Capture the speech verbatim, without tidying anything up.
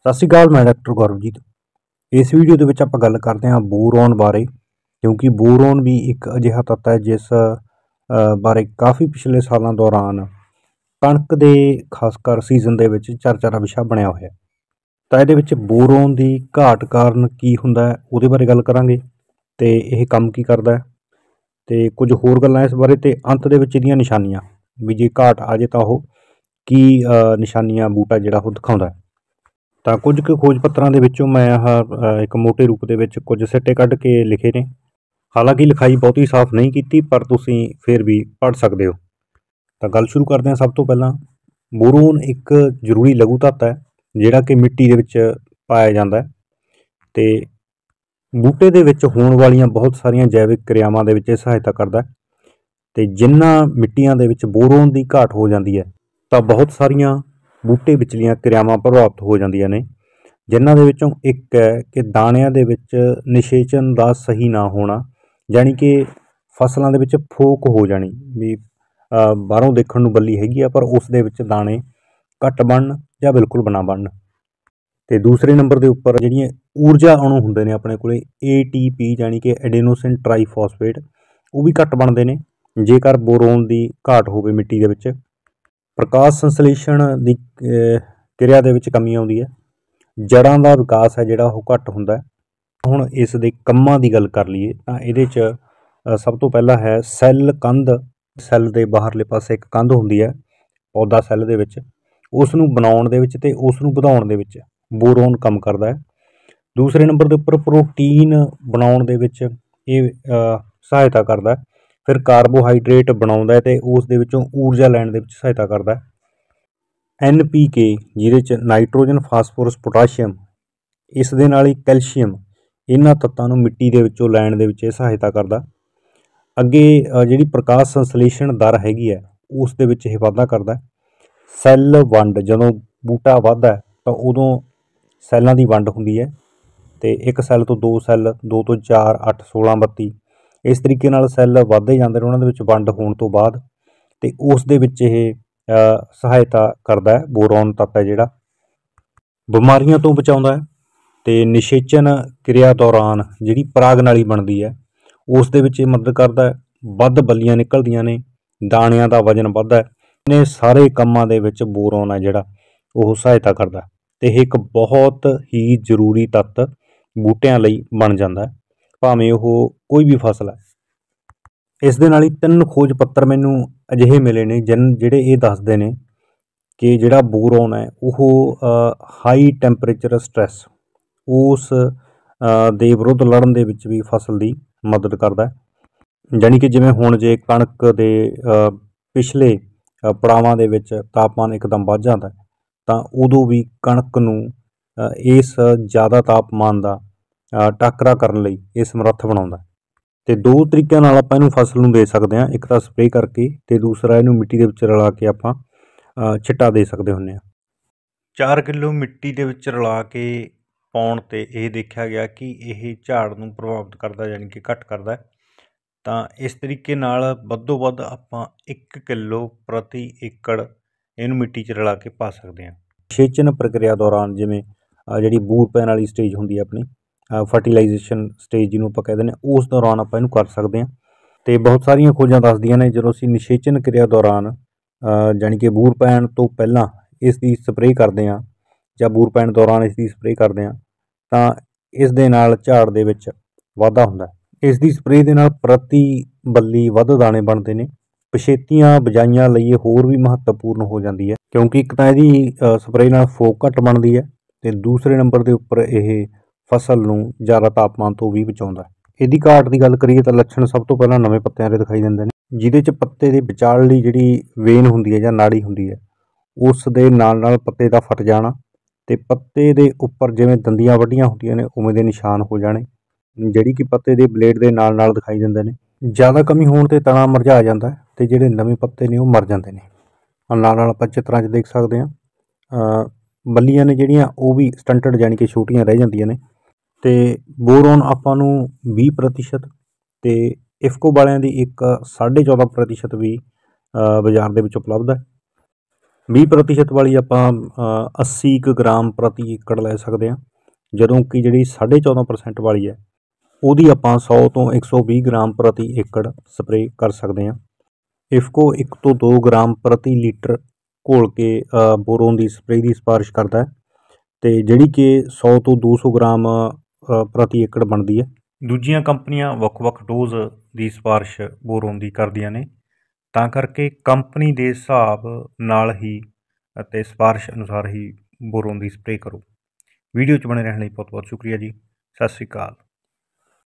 ਸਤਿ ਸ਼੍ਰੀ ਅਕਾਲ। ਮੈਂ ਡਾਕਟਰ ਗੌਰਵਜੀਤ। ਇਸ ਵੀਡੀਓ ਦੇ ਵਿੱਚ ਆਪਾਂ ਗੱਲ ਕਰਦੇ ਹਾਂ ਬੋਰੋਨ ਬਾਰੇ, ਕਿਉਂਕਿ ਬੋਰੋਨ ਵੀ ਇੱਕ ਅਜਿਹਾ ਤੱਤ ਹੈ ਜਿਸ ਅ, ਬਾਰੇ ਕਾਫੀ ਪਿਛਲੇ ਸਾਲਾਂ ਦੌਰਾਨ ਕਣਕ ਦੇ ਖਾਸ ਕਰ ਸੀਜ਼ਨ ਦੇ ਵਿੱਚ ਚਰਚਾ ਦਾ ਵਿਸ਼ਾ ਬਣਿਆ ਹੋਇਆ। ਤਾਂ ਇਹਦੇ ਵਿੱਚ ਬੋਰੋਨ ਦੀ ਘਾਟ ਕਾਰਨ ਕੀ ਹੁੰਦਾ ਹੈ ਉਹਦੇ ਬਾਰੇ ਗੱਲ ਕਰਾਂਗੇ, ਅਤੇ ਇਹ ਕੰਮ ਕੀ ਕਰਦਾ ਹੈ, ਅਤੇ ਕੁਝ ਹੋਰ ਗੱਲਾਂ ਇਸ ਬਾਰੇ, ਅਤੇ ਅੰਤ ਦੇ ਵਿੱਚ ਇਹਦੀਆਂ ਨਿਸ਼ਾਨੀਆਂ ਵੀ ਜੇ ਘਾਟ ਆ ਜੇ ਤਾਂ ਉਹ ਕੀ ਅ, ਨਿਸ਼ਾਨੀਆਂ ਬੂਟਾ ਜਿਹੜਾ ਉਹ ਦਿਖਾਉਂਦਾ ਹੈ। ਤਾਂ ਕੁਝ ਕੁ ਖੋਜ ਪੱਤਰਾਂ ਦੇ ਵਿੱਚੋਂ ਮੈਂ ਆਹ ਅ, ਇੱਕ ਮੋਟੇ ਰੂਪ ਦੇ ਵਿੱਚ ਕੁਝ ਸਿੱਟੇ ਕੱਢ ਕੇ ਲਿਖੇ ਨੇ। ਹਾਲਾਂਕਿ ਲਿਖਾਈ ਬਹੁਤੀ ਸਾਫ਼ ਨਹੀਂ ਕੀਤੀ, ਪਰ ਤੁਸੀਂ ਫਿਰ ਵੀ ਪੜ੍ਹ ਸਕਦੇ ਹੋ। ਤਾਂ ਗੱਲ ਸ਼ੁਰੂ ਕਰਦੇ ਹਾਂ। ਸਭ ਤੋਂ ਪਹਿਲਾਂ ਬੋਰੋਨ ਇੱਕ ਜ਼ਰੂਰੀ ਲਘੂ ਤੱਤ ਹੈ ਜਿਹੜਾ ਕਿ ਮਿੱਟੀ ਦੇ ਵਿੱਚ ਪਾਇਆ ਜਾਂਦਾ ਹੈ, ਅਤੇ ਬੂਟੇ ਦੇ ਵਿੱਚ ਹੋਣ ਵਾਲੀਆਂ ਬਹੁਤ ਸਾਰੀਆਂ ਜੈਵਿਕ ਕਿਰਿਆਵਾਂ ਦੇ ਵਿੱਚ ਇਹ ਸਹਾਇਤਾ ਕਰਦਾ ਹੈ। ਅਤੇ ਜਿਨ੍ਹਾਂ ਮਿੱਟੀਆਂ ਦੇ ਵਿੱਚ ਬੋਰੋਨ ਦੀ ਘਾਟ ਹੋ ਜਾਂਦੀ ਹੈ ਤਾਂ ਬਹੁਤ ਸਾਰੀਆਂ ਬੂਟੇ ਵਿਚਲੀਆਂ ਕਿਰਿਆਵਾਂ ਪ੍ਰਭਾਵਿਤ ਹੋ ਜਾਂਦੀਆਂ ਨੇ, ਜਿਨ੍ਹਾਂ ਦੇ ਵਿੱਚੋਂ ਇੱਕ ਹੈ ਕਿ ਦਾਣਿਆਂ ਦੇ ਵਿੱਚ ਨਿਸ਼ੇਚਨ ਦਾ ਸਹੀ ਨਾ ਹੋਣਾ, ਜਾਣੀ ਕਿ ਫਸਲਾਂ ਦੇ ਵਿੱਚ ਫੋਕ ਹੋ ਜਾਣੀ ਵੀ ਅ, ਬਾਹਰੋਂ ਦੇਖਣ ਨੂੰ ਬੱਲੀ ਹੈਗੀ ਆ ਪਰ ਉਸ ਦੇ ਵਿੱਚ ਦਾਣੇ ਘੱਟ ਬਣਨ ਜਾਂ ਬਿਲਕੁਲ ਬਣਾ ਬਣਨ। ਅਤੇ ਦੂਸਰੇ ਨੰਬਰ ਦੇ ਉੱਪਰ ਜਿਹੜੀਆਂ ਊਰਜਾ ਅਣੂ ਹੁੰਦੇ ਨੇ ਆਪਣੇ ਕੋਲ ਏ ਟੀ ਪੀ ਜਾਣੀ ਕਿ ਐਡੀਨੋਸਿਨ ਟਰਾਈਫਾਸਫੇਟ, ਉਹ ਵੀ ਘੱਟ ਬਣਦੇ ਨੇ ਜੇਕਰ ਬੋਰੋਨ ਦੀ ਘਾਟ ਹੋਵੇ ਮਿੱਟੀ ਦੇ ਵਿੱਚ। ਪ੍ਰਕਾਸ਼ ਸੰਸਲੇਸ਼ਣ ਦੀ ਕਿਰਿਆ ਦੇ ਵਿੱਚ ਕਮੀ ਆਉਂਦੀ ਹੈ। ਜੜ੍ਹਾਂ ਦਾ ਵਿਕਾਸ ਹੈ ਜਿਹੜਾ ਉਹ ਘੱਟ ਹੁੰਦਾ ਹੈ। ਹੁਣ ਇਸ ਦੇ ਕੰਮਾਂ ਦੀ ਗੱਲ ਕਰ ਲਈਏ ਤਾਂ ਇਹਦੇ 'ਚ ਅ, ਸਭ ਤੋਂ ਪਹਿਲਾਂ ਹੈ ਸੈੱਲ ਕੰਧ। ਸੈੱਲ ਦੇ ਬਾਹਰਲੇ ਪਾਸੇ ਇੱਕ ਕੰਧ ਹੁੰਦੀ ਹੈ ਪੌਦਾ ਸੈੱਲ ਦੇ ਵਿੱਚ, ਉਸ ਨੂੰ ਬਣਾਉਣ ਦੇ ਵਿੱਚ ਅਤੇ ਉਸ ਨੂੰ ਵਧਾਉਣ ਦੇ ਵਿੱਚ ਬੋਰੋਨ ਕੰਮ ਕਰਦਾ ਹੈ। ਦੂਸਰੇ ਨੰਬਰ ਦੇ ਉੱਪਰ ਪ੍ਰੋਟੀਨ ਬਣਾਉਣ ਦੇ ਵਿੱਚ ਇਹ ਅ, ਸਹਾਇਤਾ ਕਰਦਾ। ਫਿਰ ਕਾਰਬੋਹਾਈਡਰੇਟ ਬਣਾਉਂਦਾ ਅਤੇ ਉਸ ਦੇ ਵਿੱਚੋਂ ਊਰਜਾ ਲੈਣ ਦੇ ਵਿੱਚ ਸਹਾਇਤਾ ਕਰਦਾ। ਐਨ ਪੀ ਕੇ ਜਿਹਦੇ 'ਚ ਨਾਈਟ੍ਰੋਜਨ, ਫਾਸਫੋਰਸ, ਪੋਟਾਸ਼ੀਅਮ, ਇਸ ਦੇ ਨਾਲ ਹੀ ਕੈਲਸ਼ੀਅਮ, ਇਹਨਾਂ ਤੱਤਾਂ ਨੂੰ ਮਿੱਟੀ ਦੇ ਵਿੱਚੋਂ ਲੈਣ ਦੇ ਵਿੱਚ ਇਹ ਸਹਾਇਤਾ ਕਰਦਾ। ਅੱਗੇ ਅ, ਜਿਹੜੀ ਪ੍ਰਕਾਸ਼ ਸੰਸਲੇਸ਼ਣ ਦਰ ਹੈਗੀ ਹੈ ਉਸ ਦੇ ਵਿੱਚ ਇਹ ਵਾਧਾ ਕਰਦਾ। ਸੈੱਲ ਵੰਡ, ਜਦੋਂ ਬੂਟਾ ਵੱਧਦਾ ਤਾਂ ਉਦੋਂ ਸੈੱਲਾਂ ਦੀ ਵੰਡ ਹੁੰਦੀ ਹੈ, ਅਤੇ ਇੱਕ ਸੈੱਲ ਤੋਂ ਦੋ ਸੈੱਲ, ਦੋ ਤੋਂ ਚਾਰ, ਅੱਠ, ਸੋਲਾਂ, ਬੱਤੀ, ਇਸ ਤਰੀਕੇ ਨਾਲ ਸੈੱਲ ਵੱਧਦੇ ਜਾਂਦੇ ਨੇ ਉਹਨਾਂ ਦੇ ਵਿੱਚ ਵੰਡ ਹੋਣ ਤੋਂ ਬਾਅਦ, ਅਤੇ ਉਸ ਦੇ ਵਿੱਚ ਇਹ ਅ, ਸਹਾਇਤਾ ਕਰਦਾ ਹੈ। ਬੋਰੋਨ ਤੱਤ ਹੈ ਜਿਹੜਾ ਬਿਮਾਰੀਆਂ ਤੋਂ ਬਚਾਉਂਦਾ ਹੈ, ਅਤੇ ਨਿਸ਼ੇਚਨ ਕਿਰਿਆ ਦੌਰਾਨ ਜਿਹੜੀ ਪਰਾਗ ਨਾਲੀ ਬਣਦੀ ਹੈ ਉਸ ਦੇ ਵਿੱਚ ਇਹ ਮਦਦ ਕਰਦਾ ਹੈ। ਵੱਧ ਬੱਲੀਆਂ ਨਿਕਲਦੀਆਂ ਨੇ, ਦਾਣਿਆਂ ਦਾ ਵਜ਼ਨ ਵੱਧਦਾ ਹੈ। ਇਹਨੇ ਸਾਰੇ ਕੰਮਾਂ ਦੇ ਵਿੱਚ ਬੋਰੋਨ ਹੈ ਜਿਹੜਾ ਉਹ ਸਹਾਇਤਾ ਕਰਦਾ, ਅਤੇ ਇਹ ਇੱਕ ਬਹੁਤ ਹੀ ਜ਼ਰੂਰੀ ਤੱਤ ਬੂਟਿਆਂ ਲਈ ਬਣ ਜਾਂਦਾ ਹੈ, ਭਾਵੇਂ ਉਹ ਕੋਈ ਵੀ ਫਸਲ ਹੈ। ਇਸ ਦੇ ਨਾਲ ਹੀ ਤਿੰਨ ਖੋਜ ਪੱਤਰ ਮੈਨੂੰ ਅਜਿਹੇ ਮਿਲੇ ਨੇ ਜਿਨ ਜਿਹੜੇ ਇਹ ਦੱਸਦੇ ਨੇ ਕਿ ਜਿਹੜਾ ਬੋਰੋਨ ਹੈ ਉਹ ਹਾਈ ਟੈਂਪਰੇਚਰ ਸਟ੍ਰੈਸ ਉਸ ਅ, ਦੇ ਵਿਰੁੱਧ ਲੜਨ ਦੇ ਵਿੱਚ ਵੀ ਫਸਲ ਦੀ ਮਦਦ ਕਰਦਾ। ਜਾਣੀ ਕਿ ਜਿਵੇਂ ਹੁਣ ਜੇ ਕਣਕ ਦੇ ਅ, ਪਿਛਲੇ ਅ, ਪੜਾਵਾਂ ਦੇ ਵਿੱਚ ਤਾਪਮਾਨ ਇੱਕਦਮ ਵੱਧ ਜਾਂਦਾ ਤਾਂ ਉਦੋਂ ਵੀ ਕਣਕ ਨੂੰ ਅ, ਇਸ ਜ਼ਿਆਦਾ ਤਾਪਮਾਨ ਦਾ ਅ, ਟਾਕਰਾ ਕਰਨ ਲਈ ਇਹ ਸਮਰੱਥ ਬਣਾਉਂਦਾ। ਅਤੇ ਦੋ ਤਰੀਕਿਆਂ ਨਾਲ ਆਪਾਂ ਇਹਨੂੰ ਫਸਲ ਨੂੰ ਦੇ ਸਕਦੇ ਹਾਂ, ਇੱਕ ਤਾਂ ਸਪਰੇਅ ਕਰਕੇ, ਅਤੇ ਦੂਸਰਾ ਇਹਨੂੰ ਮਿੱਟੀ ਦੇ ਵਿੱਚ ਰਲਾ ਕੇ ਆਪਾਂ ਅ, ਛਿੱਟਾ ਦੇ ਸਕਦੇ ਹੁੰਦੇ ਹਾਂ। ਚਾਰ ਕਿਲੋ ਮਿੱਟੀ ਦੇ ਵਿੱਚ ਰਲਾ ਕੇ ਪਾਉਣ 'ਤੇ ਇਹ ਦੇਖਿਆ ਗਿਆ ਕਿ ਇਹ ਝਾੜ ਨੂੰ ਪ੍ਰਭਾਵਿਤ ਕਰਦਾ, ਯਾਨੀ ਕਿ ਘੱਟ ਕਰਦਾ। ਤਾਂ ਇਸ ਤਰੀਕੇ ਨਾਲ ਵੱਧੋ ਵੱਧ ਆਪਾਂ ਇੱਕ ਕਿਲੋ ਪ੍ਰਤੀ ਏਕੜ ਇਹਨੂੰ ਮਿੱਟੀ 'ਚ ਰਲਾ ਕੇ ਪਾ ਸਕਦੇ ਹਾਂ। ਨਿਸ਼ੇਚਨ ਪ੍ਰਕਿਰਿਆ ਦੌਰਾਨ ਜਿਵੇਂ ਅ, ਜਿਹੜੀ ਬੂਰ ਪੈਣ ਵਾਲੀ ਸਟੇਜ ਹੁੰਦੀ ਹੈ ਆਪਣੀ ਫਰਟੀਲਾਈਜੇਸ਼ਨ ਸਟੇਜ ਜਿਹਨੂੰ ਆਪਾਂ ਕਹਿ ਦਿੰਦੇ ਹਾਂ, ਉਸ ਦੌਰਾਨ ਆਪਾਂ ਇਹਨੂੰ ਕਰ ਸਕਦੇ ਹਾਂ। ਅਤੇ ਬਹੁਤ ਸਾਰੀਆਂ ਖੋਜਾਂ ਦੱਸਦੀਆਂ ਨੇ ਜਦੋਂ ਅਸੀਂ ਨਿਸ਼ੇਚਨ ਕਿਰਿਆ ਦੌਰਾਨ ਅ, ਜਾਣੀ ਕਿ ਬੂਰ ਪੈਣ ਤੋਂ ਪਹਿਲਾਂ ਇਸ ਦੀ ਸਪਰੇਅ ਕਰਦੇ ਹਾਂ ਜਾਂ ਬੂਰ ਪੈਣ ਦੌਰਾਨ ਇਸ ਦੀ ਸਪਰੇਅ ਕਰਦੇ ਹਾਂ ਤਾਂ ਇਸ ਦੇ ਨਾਲ ਝਾੜ ਦੇ ਵਿੱਚ ਵਾਧਾ ਹੁੰਦਾ। ਇਸ ਦੀ ਸਪਰੇਅ ਦੇ ਨਾਲ ਪ੍ਰਤੀ ਬੱਲੀ ਵੱਧ ਦਾਣੇ ਬਣਦੇ ਨੇ। ਪਛੇਤੀਆਂ ਬਿਜਾਈਆਂ ਲਈ ਇਹ ਹੋਰ ਵੀ ਮਹੱਤਵਪੂਰਨ ਹੋ ਜਾਂਦੀ ਹੈ, ਕਿਉਂਕਿ ਇੱਕ ਤਾਂ ਇਹਦੀ ਸਪਰੇਅ ਨਾਲ ਫੋਕ ਘੱਟ ਬਣਦੀ ਹੈ, ਅਤੇ ਦੂਸਰੇ ਨੰਬਰ ਦੇ ਉੱਪਰ ਇਹ ਫਸਲ ਨੂੰ ਜ਼ਿਆਦਾ ਤਾਪਮਾਨ ਤੋਂ ਵੀ ਬਚਾਉਂਦਾ। ਇਹਦੀ ਘਾਟ ਦੀ ਗੱਲ ਕਰੀਏ ਤਾਂ ਲੱਛਣ ਸਭ ਤੋਂ ਪਹਿਲਾਂ ਨਵੇਂ ਪੱਤਿਆਂ ਦੇ ਦਿਖਾਈ ਦਿੰਦੇ ਨੇ, ਜਿਹਦੇ 'ਚ ਪੱਤੇ ਦੇ ਵਿਚਾਲੜੀ ਜਿਹੜੀ ਵੇਨ ਹੁੰਦੀ ਹੈ ਜਾਂ ਨਾੜੀ ਹੁੰਦੀ ਹੈ ਉਸ ਦੇ ਨਾਲ ਨਾਲ ਪੱਤੇ ਦਾ ਫਟ ਜਾਣਾ, ਅਤੇ ਪੱਤੇ ਦੇ ਉੱਪਰ ਜਿਵੇਂ ਦੰਦੀਆਂ ਵੱਡੀਆਂ ਹੁੰਦੀਆਂ ਨੇ ਉਵੇਂ ਦੇ ਨਿਸ਼ਾਨ ਹੋ ਜਾਣੇ, ਜਿਹੜੀ ਕਿ ਪੱਤੇ ਦੇ ਬਲੇਡ ਦੇ ਨਾਲ ਨਾਲ ਦਿਖਾਈ ਦਿੰਦੇ ਨੇ। ਜ਼ਿਆਦਾ ਕਮੀ ਹੋਣ 'ਤੇ ਤਣਾ ਮੁਰਝਾ ਜਾਂਦਾ ਅਤੇ ਜਿਹੜੇ ਨਵੇਂ ਪੱਤੇ ਨੇ ਉਹ ਮਰ ਜਾਂਦੇ ਨੇ। ਨਾਲ ਨਾਲ ਆਪਾਂ ਚਿੱਤਰਾਂ 'ਚ ਦੇਖ ਸਕਦੇ ਹਾਂ ਬੱਲੀਆਂ ਨੇ ਜਿਹੜੀਆਂ ਉਹ ਵੀ ਸਟੰਟਡ ਜਾਣੀ ਕਿ ਛੋਟੀਆਂ ਰਹਿ ਜਾਂਦੀਆਂ ਨੇ। ਅਤੇ ਬੋਰੋਨ ਆਪਾਂ ਨੂੰ ਵੀਹ ਪ੍ਰਤੀਸ਼ਤ ਅਤੇ ਇਫਕੋ ਵਾਲਿਆਂ ਦੀ ਇੱਕ ਸਾਢੇ ਚੌਦ੍ਹਾਂ ਪ੍ਰਤੀਸ਼ਤ ਵੀ ਬਾਜ਼ਾਰ ਦੇ ਵਿੱਚ ਉਪਲਬਧ ਹੈ। ਵੀਹ ਪ੍ਰਤੀਸ਼ਤ ਵਾਲੀ ਆਪਾਂ ਅੱਸੀ ਕੁ ਗ੍ਰਾਮ ਪ੍ਰਤੀ ਏਕੜ ਲੈ ਸਕਦੇ ਹਾਂ, ਜਦੋਂ ਕਿ ਜਿਹੜੀ ਸਾਢੇ ਚੌਦਾਂ ਪਰਸੈਂਟ ਵਾਲੀ ਹੈ ਉਹਦੀ ਆਪਾਂ ਸੌ ਤੋਂ ਇੱਕ ਸੌ ਵੀਹ ਗ੍ਰਾਮ ਪ੍ਰਤੀ ਏਕੜ ਸਪਰੇਅ ਕਰ ਸਕਦੇ ਹਾਂ। ਇਫਕੋ ਇੱਕ ਤੋਂ ਦੋ ਗ੍ਰਾਮ ਪ੍ਰਤੀ ਲੀਟਰ ਘੋਲ ਕੇ ਬੋਰੋਨ ਦੀ ਸਪਰੇਅ ਦੀ ਸਿਫਾਰਿਸ਼ ਕਰਦਾ ਹੈ, ਅਤੇ ਜਿਹੜੀ ਕਿ ਸੌ ਤੋਂ ਦੋ ਸੌ ਗ੍ਰਾਮ ਪ੍ਰਤੀ ਏਕੜ ਬਣਦੀ ਹੈ। ਦੂਜੀਆਂ ਕੰਪਨੀਆਂ ਵੱਖ ਵੱਖ ਡੋਜ਼ ਦੀ ਸਿਫਾਰਿਸ਼ ਬੋਰੋਨ ਦੀ ਕਰਦੀਆਂ ਨੇ, ਤਾਂ ਕਰਕੇ ਕੰਪਨੀ ਦੇ ਹਿਸਾਬ ਨਾਲ ਹੀ ਅਤੇ ਸਿਫਾਰਿਸ਼ ਅਨੁਸਾਰ ਹੀ ਬੋਰੋਨ ਦੀ ਸਪਰੇਅ ਕਰੋ। ਵੀਡੀਓ 'ਚ ਬਣੇ ਰਹਿਣ ਲਈ ਬਹੁਤ ਬਹੁਤ ਸ਼ੁਕਰੀਆ ਜੀ। ਸਤਿ ਸ਼੍ਰੀ ਅਕਾਲ।